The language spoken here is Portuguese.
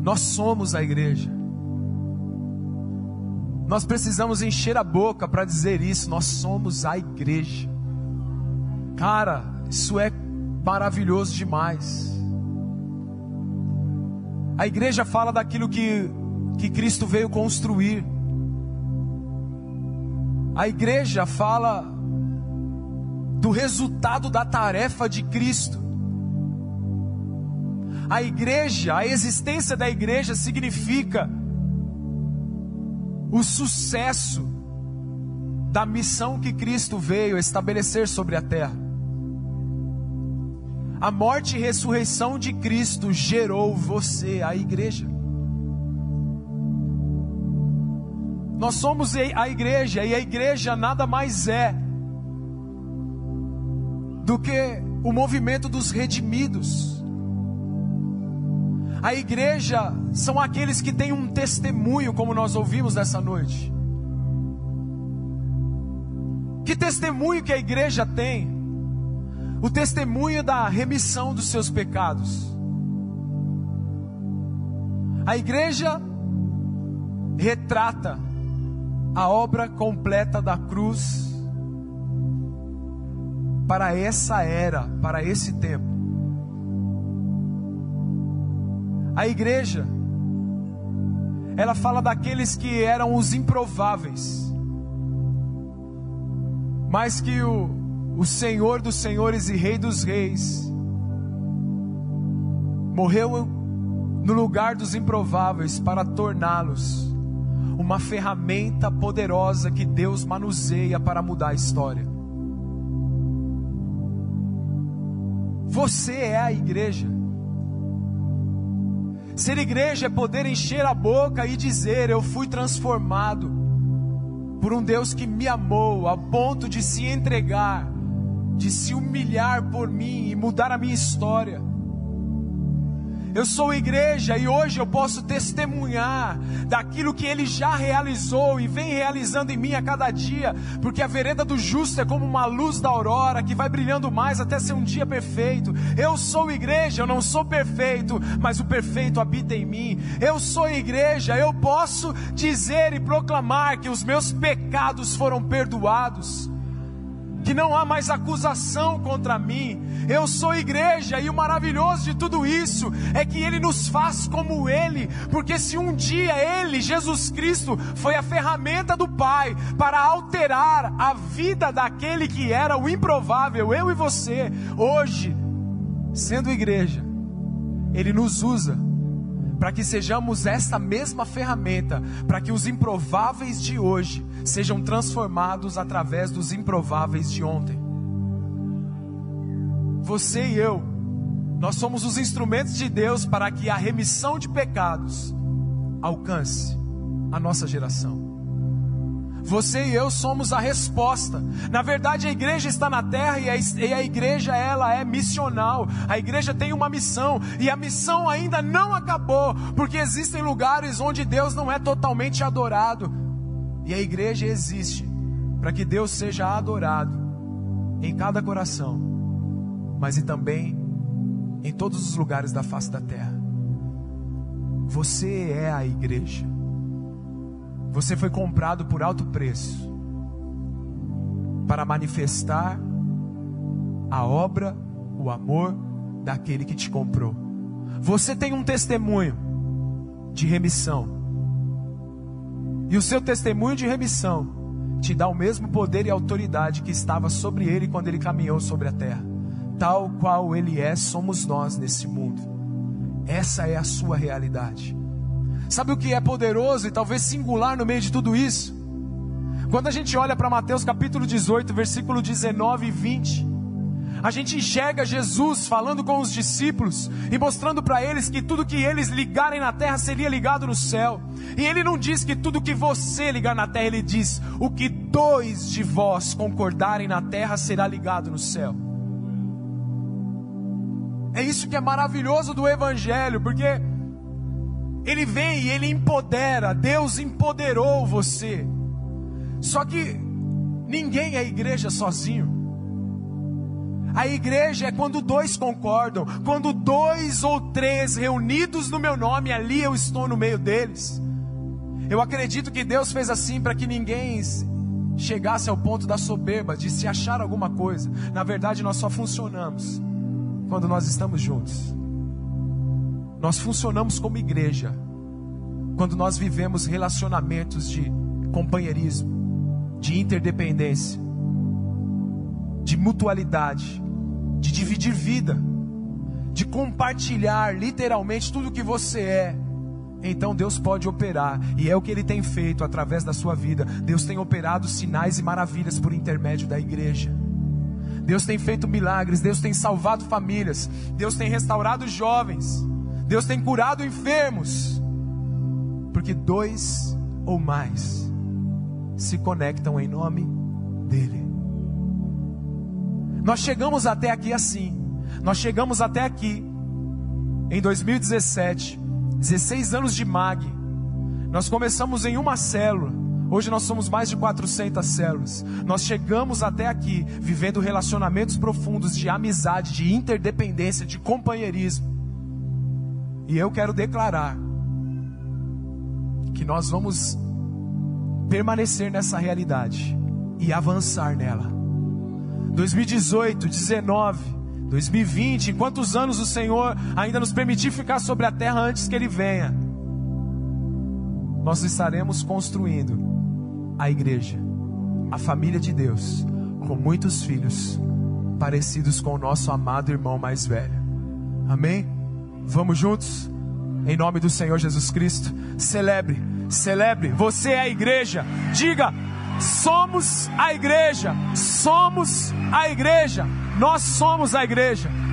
Nós somos a igreja. Nós precisamos encher a boca para dizer isso. Nós somos a igreja. Cara, isso é maravilhoso demais. A igreja fala daquilo que Cristo veio construir. A igreja fala do resultado da tarefa de Cristo. A igreja, a existência da igreja significa o sucesso da missão que Cristo veio estabelecer sobre a terra. A morte e ressurreição de Cristo gerou você, a igreja. Nós somos a igreja, e a igreja nada mais é do que o movimento dos redimidos. A igreja são aqueles que têm um testemunho, como nós ouvimos nessa noite. Que testemunho que a igreja tem? O testemunho da remissão dos seus pecados. A igreja retrata a obra completa da cruz para essa era, para esse tempo. A igreja, ela fala daqueles que eram os improváveis, mas que o Senhor dos senhores e Rei dos reis morreu no lugar dos improváveis para torná-los uma ferramenta poderosa que Deus manuseia para mudar a história. Você é a igreja. Ser igreja é poder encher a boca e dizer: eu fui transformado por um Deus que me amou a ponto de se entregar, de se humilhar por mim e mudar a minha história. Eu sou igreja e hoje eu posso testemunhar daquilo que Ele já realizou e vem realizando em mim a cada dia, porque a vereda do justo é como uma luz da aurora que vai brilhando mais até ser um dia perfeito. Eu sou igreja, eu não sou perfeito, mas o perfeito habita em mim. Eu sou igreja, eu posso dizer e proclamar que os meus pecados foram perdoados, que não há mais acusação contra mim. Eu sou igreja, e o maravilhoso de tudo isso é que Ele nos faz como Ele, porque se um dia Ele, Jesus Cristo, foi a ferramenta do Pai para alterar a vida daquele que era o improvável, eu e você, hoje, sendo igreja, Ele nos usa para que sejamos esta mesma ferramenta, para que os improváveis de hoje sejam transformados através dos improváveis de ontem. Você e eu, nós somos os instrumentos de Deus para que a remissão de pecados alcance a nossa geração. Você e eu somos a resposta. Na verdade, a igreja está na terra e a igreja, ela é missional. A igreja tem uma missão, e a missão ainda não acabou, porque existem lugares onde Deus não é totalmente adorado, e a igreja existe para que Deus seja adorado em cada coração, mas e também em todos os lugares da face da terra. Você é a igreja. Você foi comprado por alto preço para manifestar a obra, o amor daquele que te comprou. Você tem um testemunho de remissão, e o seu testemunho de remissão te dá o mesmo poder e autoridade que estava sobre ele quando ele caminhou sobre a terra. Tal qual ele é, somos nós nesse mundo. Essa é a sua realidade. Sabe o que é poderoso e talvez singular no meio de tudo isso? Quando a gente olha para Mateus capítulo 18, versículo 19 e 20, a gente enxerga Jesus falando com os discípulos e mostrando para eles que tudo que eles ligarem na terra seria ligado no céu. E Ele não diz que tudo que você ligar na terra, Ele diz: o que dois de vós concordarem na terra será ligado no céu. É isso que é maravilhoso do Evangelho, porque Ele vem e Ele empodera. Deus empoderou você. Só que ninguém é igreja sozinho. A igreja é quando 2 concordam, quando 2 ou 3 reunidos no meu nome, ali eu estou no meio deles. Eu acredito que Deus fez assim para que ninguém chegasse ao ponto da soberba, de se achar alguma coisa. Na verdade, nós só funcionamos quando nós estamos juntos. Nós funcionamos como igreja quando nós vivemos relacionamentos de companheirismo, de interdependência, de mutualidade, de dividir vida, de compartilhar literalmente tudo que você é. Então Deus pode operar, e é o que Ele tem feito através da sua vida. Deus tem operado sinais e maravilhas por intermédio da igreja. Deus tem feito milagres, Deus tem salvado famílias, Deus tem restaurado jovens, Deus tem curado enfermos, porque 2 ou mais se conectam em nome dEle. Nós chegamos até aqui assim. Nós chegamos até aqui em 2017, 16 anos de MAG. Nós começamos em uma célula. Hoje nós somos mais de 400 células. Nós chegamos até aqui vivendo relacionamentos profundos de amizade, de interdependência, de companheirismo. E eu quero declarar que nós vamos permanecer nessa realidade e avançar nela. 2018, 19, 2020, em quantos anos o Senhor ainda nos permitir ficar sobre a terra antes que Ele venha, nós estaremos construindo a igreja, a família de Deus, com muitos filhos parecidos com o nosso amado irmão mais velho. Amém? Vamos juntos? Em nome do Senhor Jesus Cristo. Celebre, celebre. Você é a igreja. Diga: somos a igreja. Somos a igreja. Nós somos a igreja.